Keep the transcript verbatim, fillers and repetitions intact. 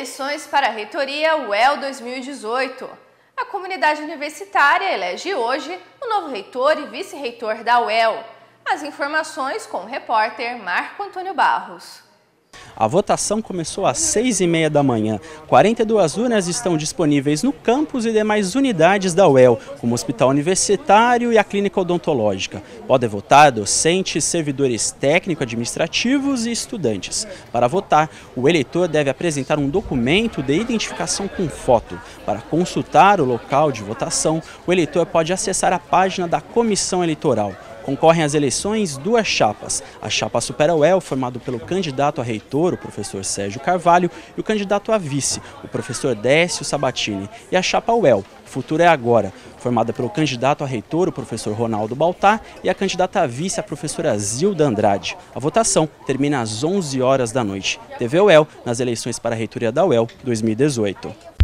Eleições para a reitoria U E L dois mil e dezoito. A comunidade universitária elege hoje o novo reitor e vice-reitor da U E L. As informações com o repórter Marco Antônio Barros. A votação começou às seis e meia da manhã. quarenta e duas urnas estão disponíveis no campus e demais unidades da U E L, como o Hospital Universitário e a Clínica Odontológica. Podem votar docentes, servidores técnico-administrativos e estudantes. Para votar, o eleitor deve apresentar um documento de identificação com foto. Para consultar o local de votação, o eleitor pode acessar a página da Comissão Eleitoral. Concorrem às eleições duas chapas. A chapa Supera U E L, formado pelo candidato a reitor, o professor Sérgio Carvalho, e o candidato a vice, o professor Décio Sabatini. E a chapa U E L, Futuro é Agora, formada pelo candidato a reitor, o professor Ronaldo Baltar, e a candidata a vice, a professora Zilda Andrade. A votação termina às onze horas da noite. T V U E L nas eleições para a reitoria da U E L dois mil e dezoito.